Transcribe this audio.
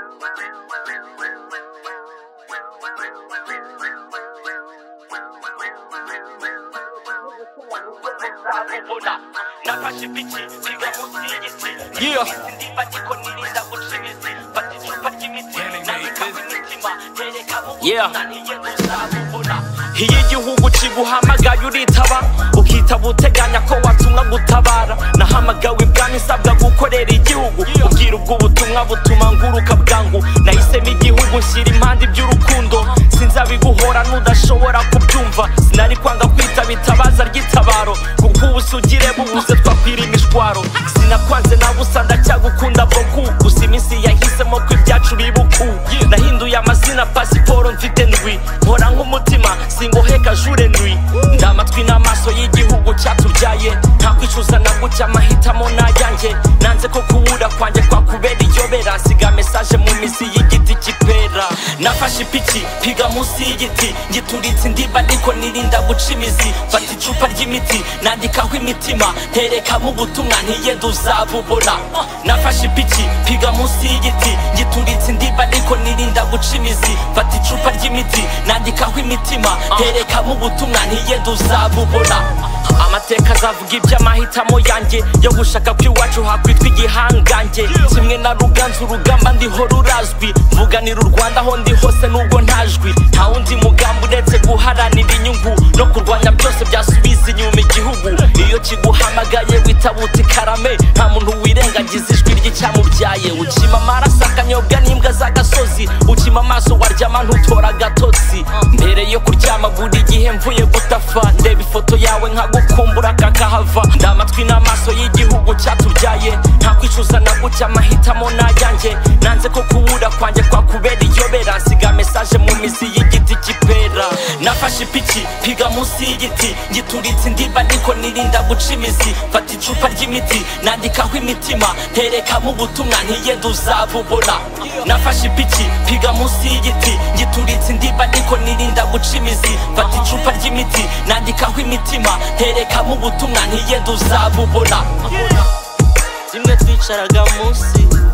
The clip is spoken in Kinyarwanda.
Iyo igihugu kiguhamagaye uritaba ukitaba uteganya ko watumwa gutabara nahamagawe ibwami nsabwa gukorera igihugu ubwira ubwo butumwa butuma nguruka bwangu nahisemo igihugu nshyira impande iby'urukundo sinzabiguhora nudashobora kubyumva sinari kwanga kwitaba itabaza ry'itabaro kuko ubusugire bubuze twakwira imishwaro sinakwanze nabusa ndacyagukunda boku gusa iminsi yahisemo ko ibyacu bibuku nahinduye amazina pasiporo mfite ndwi nkora nk'umutima singoheka jure ndwi ndamatwi n'amaso y'igihugu cyatubyaye nta kwicuza na gucya amahitamo n'ayanjye nanze ko kubura kwanjye kwakubera iyobera siga mesaje mu mizi y'igiti kipera nafashe ipiki piga munsi y'igiti ngituritse indiba ariko nirinda guca imizi fata icupa ry'imiti nandikaho imitima terekamo ubutumwa ntiyenda uzabubona nafashe ipiki piga munsi y'igiti ngituritse indiba ariko nirinda guca imizi fata icupa ry'imiti nandikaho imitima terekamo ubutumwa ntiyenda uzabubona amateka azavuga iby'amahitamo yanjye yo gushaka kw'iwacu hakwitwa igihangange kimwe na ruganzu urugamba ndiho rurazwi mvuganira u Rwanda aho ndi hose nubwo ntajwi nta wundi mugambi uretse guharanira inyungu no kurwanya byose byasubiza inyuma igihugu iyo kiguhamagaye witabuta ikarame nta muntu wirengagiza ijwi ry'icyamubyaye ukima amaraso akanyobwa n'imbwa z'agasozi ukima amaso waryama ntutora agatotsi mbere yo kuryama buri gihe mvuye gutafa ndeba ifoto yawe nkagukumbura kakahava ndamatwi n'amaso y'igihugu cyatubyaye nta kwicuza na gucya amahitamo n'ayanjye nanze ko kubura kwanjye kwakubera iyobera siga mesaje mu mizi y'igiti kipera nafashe ipiki piga munsi y'igiti ngituritse indiba ariko nirinda guca imizi fata icupa ry'imiti nandikaho imitima terekamo ubutumwa ntiyenda uzabubona nafashe ipiki piga munsi y'igiti ngituritse indiba ariko nirinda guca imizi fata icupa ry'imiti nandikaho imitima terekamo ubutumwa ntiyenda uzabubona rimwe twicaraga munsi